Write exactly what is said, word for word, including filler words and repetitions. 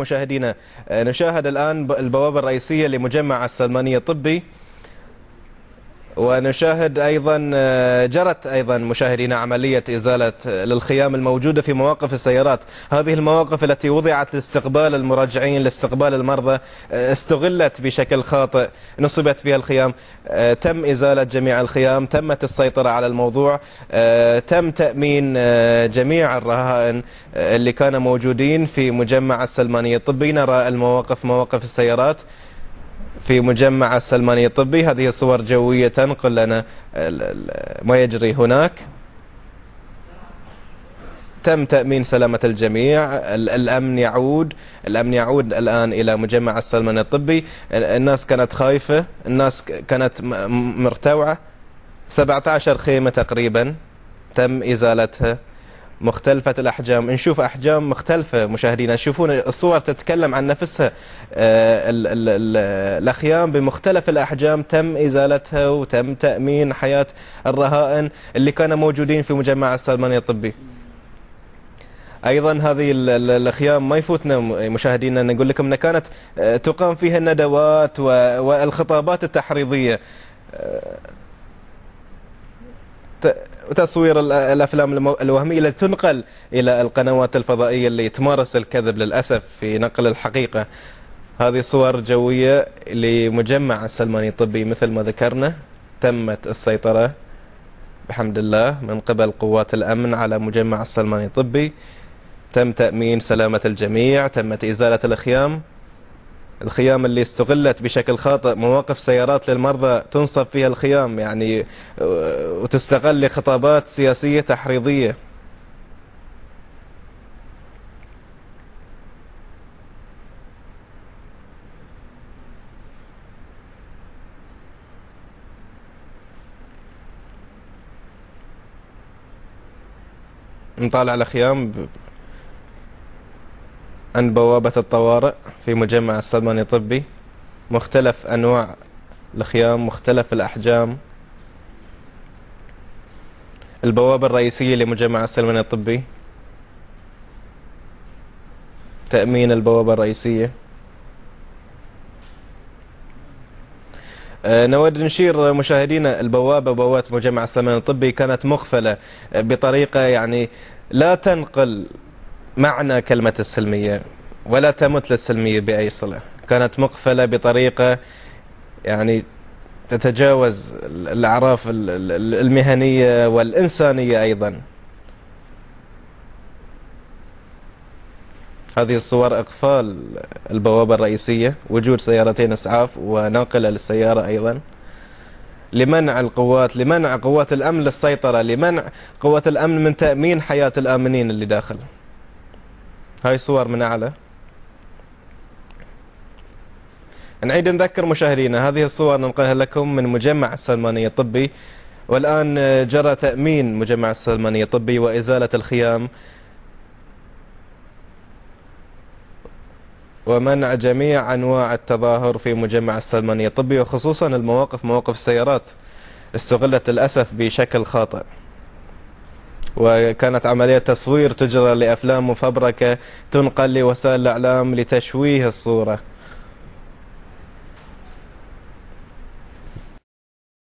مشاهدينا نشاهد الآن البوابة الرئيسية لمجمع السلمانية الطبي، ونشاهد أيضا جرت أيضا مشاهدينا عملية إزالة للخيام الموجودة في مواقف السيارات. هذه المواقف التي وضعت لاستقبال المراجعين لاستقبال المرضى استغلت بشكل خاطئ، نصبت فيها الخيام. تم إزالة جميع الخيام، تمت السيطرة على الموضوع، تم تأمين جميع الرهائن اللي كانوا موجودين في مجمع السلمانية الطبي. نرى المواقف مواقف السيارات في مجمع السلمانية الطبي. هذه صور جوية تنقل لنا ما يجري هناك. تم تأمين سلامة الجميع، الأمن يعود الأمن يعود الآن إلى مجمع السلمانية الطبي. الناس كانت خايفة، الناس كانت مرتوعة. سبعة عشر خيمة تقريبا تم إزالتها، مختلفة الأحجام. نشوف أحجام مختلفة مشاهدينا، تشوفون الصور تتكلم عن نفسها. ال ال ال الأخيام بمختلف الأحجام تم إزالتها، وتم تأمين حياة الرهائن اللي كانوا موجودين في مجمع السلمانية الطبي. أيضا هذه الأخيام ما يفوتنا مشاهدينا نقول لكم أنها كانت تقام فيها الندوات والخطابات التحريضية، وتصوير الأفلام الوهمية التي تنقل إلى القنوات الفضائية اللي تمارس الكذب للأسف في نقل الحقيقة. هذه صور جوية لمجمع السلمانية الطبي. مثل ما ذكرنا تمت السيطرة بحمد الله من قبل قوات الأمن على مجمع السلمانية الطبي. تم تأمين سلامة الجميع، تمت إزالة الخيام الخيام اللي استغلت بشكل خاطئ. مواقف سيارات للمرضى تنصب فيها الخيام يعني وتستغل لخطابات سياسية تحريضية. نطالع الخيام عند بوابة الطوارئ في مجمع السلمانية الطبي. مختلف أنواع الخيام، مختلف الأحجام. البوابة الرئيسية لمجمع السلمانية الطبي، تأمين البوابة الرئيسية. أه نود نشير مشاهدينا البوابة بوابة مجمع السلمانية الطبي كانت مقفلة بطريقة يعني لا تنقل معنى كلمة السلمية ولا تمت للسلمية بأي صلة. كانت مقفلة بطريقة يعني تتجاوز الأعراف المهنية والإنسانية أيضا. هذه الصور إقفال البوابة الرئيسية، وجود سيارتين إسعاف وناقلة للسيارة أيضا لمنع القوات لمنع قوات الأمن للسيطرة، لمنع قوات الأمن من تأمين حياة الآمنين اللي داخل. هاي صور من أعلى. نعيد نذكر مشاهدينا هذه الصور ننقلها لكم من مجمع السلمانية الطبي. والآن جرى تأمين مجمع السلمانية الطبي وإزالة الخيام ومنع جميع أنواع التظاهر في مجمع السلمانية الطبي، وخصوصا المواقف مواقف السيارات استغلت للأسف بشكل خاطئ. وكانت عملية تصوير تجرى لأفلام مفبركة تنقل لوسائل الإعلام لتشويه الصورة.